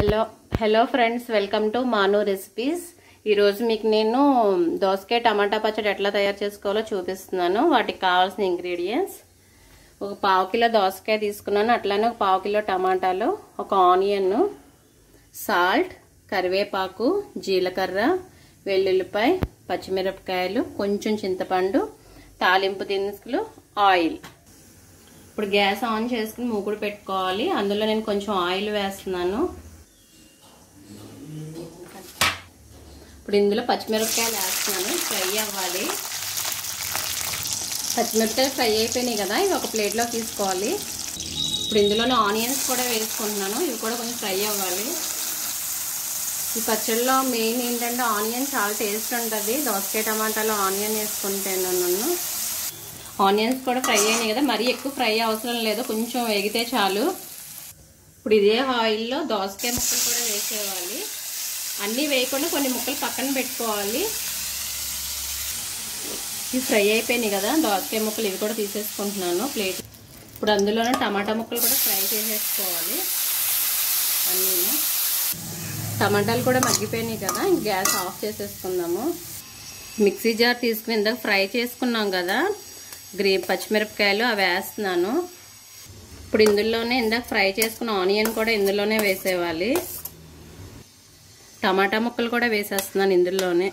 Hello friends, welcome to Manu recipes. ఈరోజు మీకు నేను దోసకాయ టమాటా పచ్చడి ఎట్లా తయారు చేసుకోవాలో చూపిస్తున్నాను. వాటికి కావాల్సిన ఇంగ్రీడియంట్స్: ఒక పావు కిలో దోసకాయ తీసుకున్నాను, అట్లానే ఒక పావు కిలో టమాటాలు, ఒక ఆనియన్, సాల్ట్, కరివేపాకు, జీలకర్ర, వెల్లుల్లిపాయ, పచ్చిమిరపకాయలు, కొంచెం చింతపండు, తాలింపు దినుసులు, ఆయిల్. ఇప్పుడు గ్యాస్ ఆన్ చేసుకుని మూకుడు పెట్టుకోవాలి. అందులో నేను కొంచెం ఆయిల్ వేస్తున్నాను. ఇప్పుడు ఇందులో పచ్చిమిరపకాయలు వేస్తున్నాను, ఫ్రై అవ్వాలి. పచ్చిమిరపకాయలు ఫ్రై అయిపోయినాయి కదా, ఇవి ఒక ప్లేట్లో తీసుకోవాలి. ఇప్పుడు ఇందులోనే ఆనియన్స్ కూడా వేసుకుంటున్నాను, ఇవి కూడా కొంచెం ఫ్రై అవ్వాలి. ఈ పచ్చడిలో మెయిన్ ఏంటంటే ఆనియన్ చాలా టేస్ట్ ఉంటుంది. దోసకాయ టమాటాలో ఆనియన్ వేసుకుంటాను. ఆనియన్స్ కూడా ఫ్రై అయినాయి కదా, మరీ ఎక్కువ ఫ్రై అవసరం లేదు, కొంచెం వేగితే చాలు. ఇప్పుడు ఇదే ఆయిల్లో దోసకాయ ముక్కలు కూడా వేసేయాలి. అన్నీ వేయకుండా కొన్ని ముక్కలు పక్కన పెట్టుకోవాలి. ఇవి ఫ్రై అయిపోయినాయి కదా దోసకాయ ముక్కలు, ఇవి కూడా తీసేసుకుంటున్నాను ప్లేట్. ఇప్పుడు అందులోనే టమాటా ముక్కలు కూడా ఫ్రై చేసేసుకోవాలి. అన్నీ టమాటాలు కూడా మగ్గిపోయినాయి కదా, గ్యాస్ ఆఫ్ చేసేసుకుందాము. మిక్సీ జార్ తీసుకుని ఇందాక ఫ్రై చేసుకున్నాం కదా పచ్చిమిరపకాయలు, అవి వేస్తున్నాను. ఇప్పుడు ఇందులోనే ఇందాక ఫ్రై చేసుకున్న ఆనియన్ కూడా ఇందులోనే వేసేవాలి. టమాటా ముక్కలు కూడా వేసేస్తున్నాను ఇందులోనే.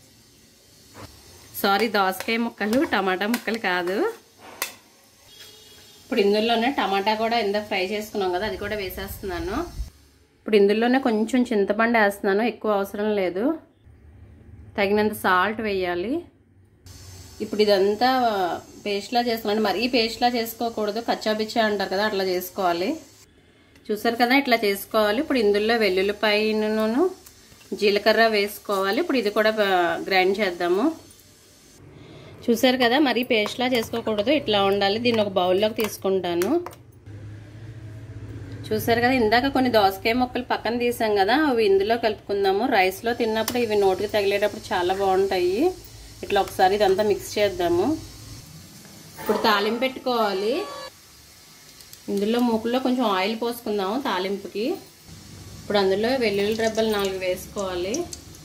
సారీ, దోసకాయ ముక్కలు, టమాటా ముక్కలు కాదు. ఇప్పుడు ఇందులోనే టమాటా కూడా ఇందాక ఫ్రై చేసుకున్నాం కదా, అది కూడా వేసేస్తున్నాను. ఇప్పుడు ఇందులోనే కొంచెం చింతపండు వేస్తున్నాను, ఎక్కువ అవసరం లేదు. తగినంత సాల్ట్ వేయాలి. ఇప్పుడు ఇదంతా పేస్ట్లా చేసుకున్నాను. మరీ పేస్ట్లా చేసుకోకూడదు, కచ్చాబిచ్చా అంటారు కదా, అట్లా చేసుకోవాలి. చూసారు కదా, ఇట్లా చేసుకోవాలి. ఇప్పుడు ఇందులో వెల్లుల్లిపాయను, జీలకర్ర వేసుకోవాలి. ఇప్పుడు ఇది కూడా గ్రైండ్ చేద్దాము. చూసారు కదా, మరీ పేస్ట్లా చేసుకోకూడదు, ఇట్లా ఉండాలి. దీన్ని ఒక బౌల్లోకి తీసుకుంటాను. చూసారు కదా, ఇందాక కొన్ని దోసకాయ ముక్కలు పక్కన తీసాం కదా, అవి ఇందులో కలుపుకుందాము. రైస్లో తిన్నప్పుడు ఇవి నోటికి తగిలేటప్పుడు చాలా బాగుంటాయి. ఇట్లా ఒకసారి ఇదంతా మిక్స్ చేద్దాము. ఇప్పుడు తాలింపు పెట్టుకోవాలి. ఇందులో మూకుల్లో కొంచెం ఆయిల్ పోసుకుందాము తాలింపుకి. ఇప్పుడు అందులో వెల్లుల్లి రెబ్బలు 4 వేసుకోవాలి.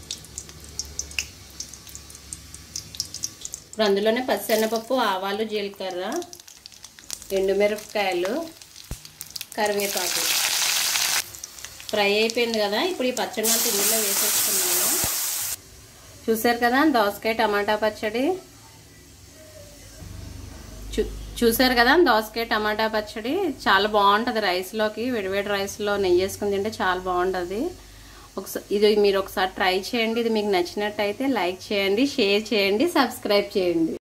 ఇప్పుడు అందులోనే పచ్చిశనగపప్పు, ఆవాలు, జీలకర్ర, ఎండుమిరపకాయలు, కరివేపాకు ఫ్రై అయిపోయింది కదా. ఇప్పుడు ఈ పచ్చడి అంతా ఇందులో వేసేసుకున్నాము. చూసారు కదా, దోసకాయ టమాటా పచ్చడి. చూసారు కదా, దోసకాయ టమాటా పచ్చడి చాలా బాగుంటుంది. రైస్లోకి, వేడివేడి రైస్లో నెయ్యి వేసుకుని తింటే చాలా బాగుంటుంది. ఇది మీరు ఒకసారి ట్రై చేయండి. ఇది మీకు నచ్చినట్టయితే లైక్ చేయండి, షేర్ చేయండి, సబ్స్క్రైబ్ చేయండి.